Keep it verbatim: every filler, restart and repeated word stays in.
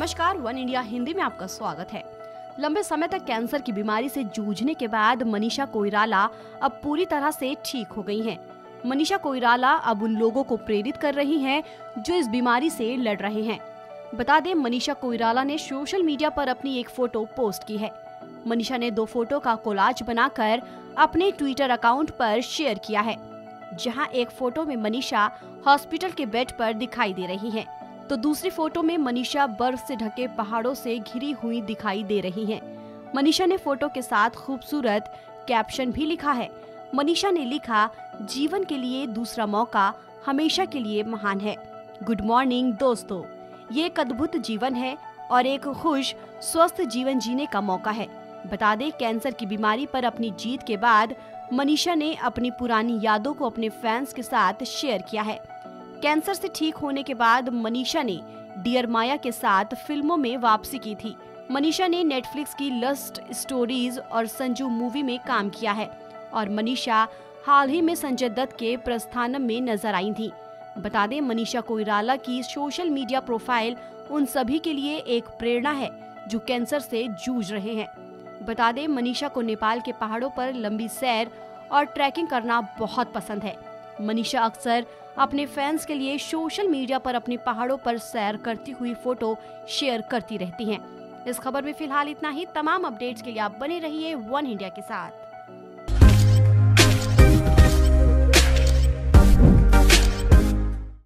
नमस्कार, one India Hindi में आपका स्वागत है। लंबे समय तक कैंसर की बीमारी से जूझने के बाद मनीषा कोइराला अब पूरी तरह से ठीक हो गई हैं। मनीषा कोइराला अब उन लोगों को प्रेरित कर रही हैं जो इस बीमारी से लड़ रहे हैं। बता दें, मनीषा कोइराला ने सोशल मीडिया पर अपनी एक फोटो पोस्ट की है। मनीषा ने दो फोटो का कोलाज बनाकर अपने ट्विटर अकाउंट पर शेयर किया है, जहां एक फोटो में मनीषा हॉस्पिटल के बेड पर दिखाई दे रही हैं, तो दूसरी फोटो में मनीषा बर्फ से ढके पहाड़ों से घिरी हुई दिखाई दे रही हैं। मनीषा ने फोटो के साथ खूबसूरत कैप्शन भी लिखा है। मनीषा ने लिखा, जीवन के लिए दूसरा मौका हमेशा के लिए महान है। गुड मॉर्निंग दोस्तों, ये एक अद्भुत जीवन है और एक खुश स्वस्थ जीवन जीने का मौका है। बता दें, कैंसर की बीमारी पर अपनी जीत के बाद मनीषा ने अपनी पुरानी यादों को अपने फैंस के साथ शेयर किया है। कैंसर से ठीक होने के बाद मनीषा ने डियर माया के साथ फिल्मों में वापसी की थी। मनीषा ने नेटफ्लिक्स की लस्ट स्टोरीज और संजू मूवी में काम किया है और मनीषा हाल ही में संजय दत्त के प्रस्थानम में नजर आई थी। बता दें, मनीषा कोइराला की सोशल मीडिया प्रोफाइल उन सभी के लिए एक प्रेरणा है जो कैंसर से जूझ रहे हैं। बता दें, मनीषा को नेपाल के पहाड़ों पर लंबी सैर और ट्रैकिंग करना बहुत पसंद है। मनीषा अक्सर अपने फैंस के लिए सोशल मीडिया पर अपने पहाड़ों पर सैर करती हुई फोटो शेयर करती रहती हैं। इस खबर में फिलहाल इतना ही। तमाम अपडेट्स के लिए आप बने रहिए वन इंडिया के साथ।